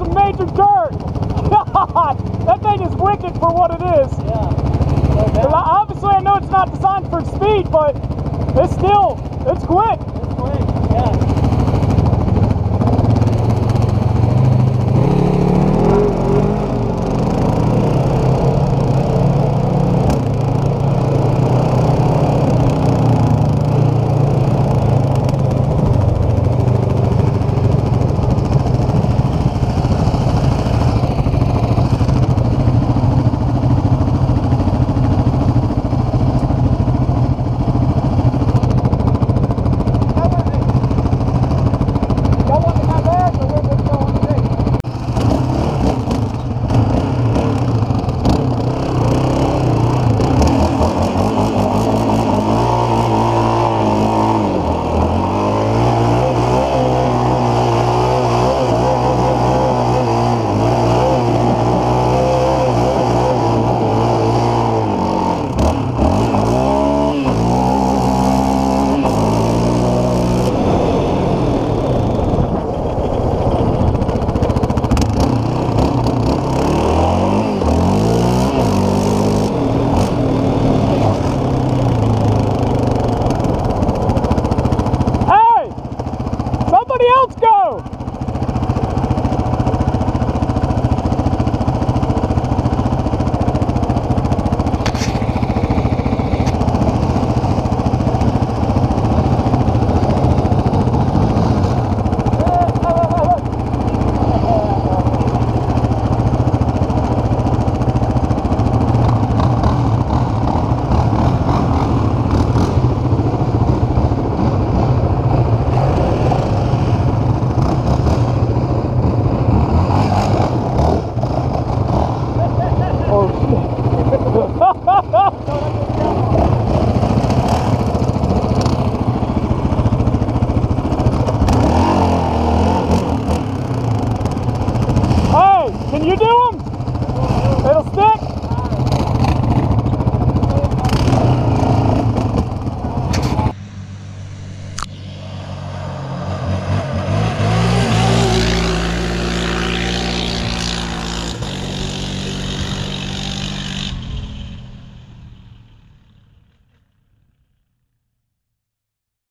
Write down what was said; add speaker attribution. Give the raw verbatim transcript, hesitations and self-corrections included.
Speaker 1: some major dirt. God, that thing is wicked for what it is.
Speaker 2: Yeah.
Speaker 1: Obviously, I know it's not designed for speed, but it's still, it's quick.
Speaker 2: It's quick, yeah.
Speaker 1: Let's go! Hey, can you do them? It'll stick?